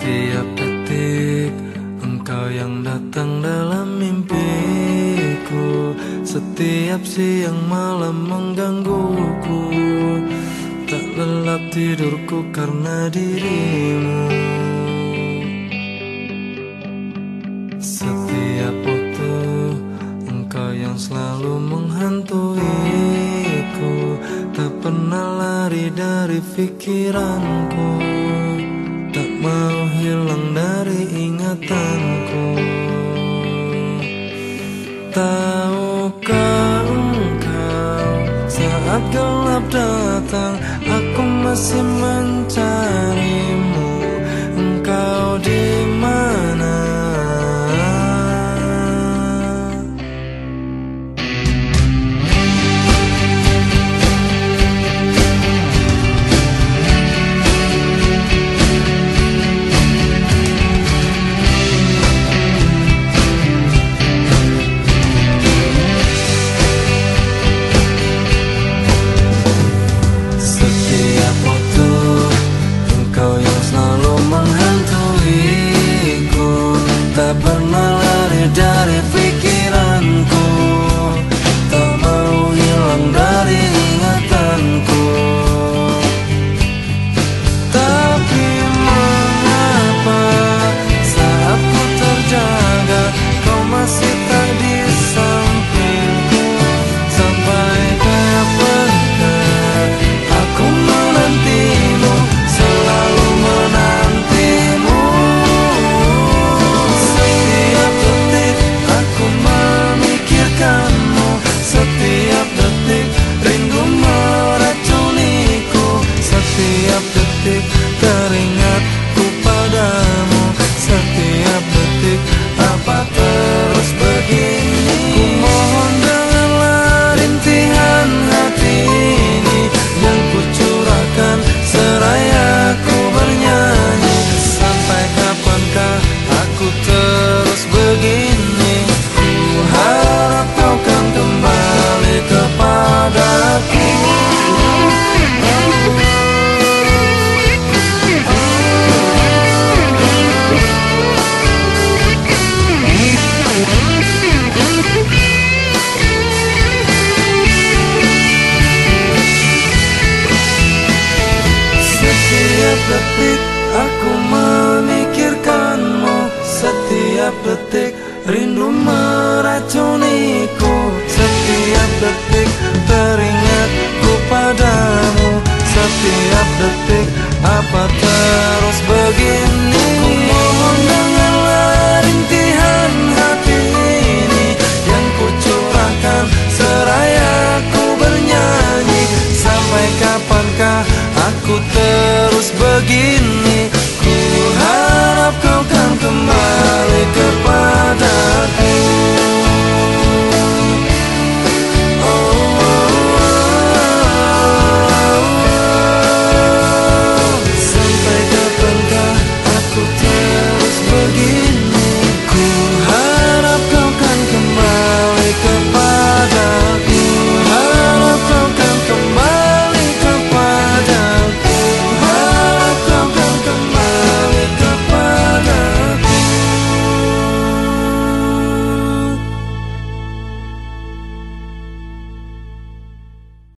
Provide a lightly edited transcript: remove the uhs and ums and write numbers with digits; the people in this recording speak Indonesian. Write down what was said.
Setiap detik engkau yang datang dalam mimpiku. Setiap siang malam menggangguku. Tak lelap tidurku karena dirimu. Setiap waktu engkau yang selalu menghantuiku. Tak pernah lari dari pikiranku. Tak mau hilang dari ingatanku. Tahukah engkau, saat gelap datang aku masih mencarimu. Engkau di mana? Tak pernah lari dari pikiranku. Tak mau hilang dari ingatanku. Tapi mengapa saat ku terjaga kau masih tak di sampingku. Sampai kapan aku menantimu, selalu menantimu. Setiap detik rindu meracuniku. Setiap detik teringatku padamu. Setiap detik apa terus begini. Ku mohon dengarlah rintihan hati ini yang ku curahkan seraya ku bernyanyi. Sampai kapankah aku terus begini. Ku harap kau kan kembali kepadaku. Setiap detik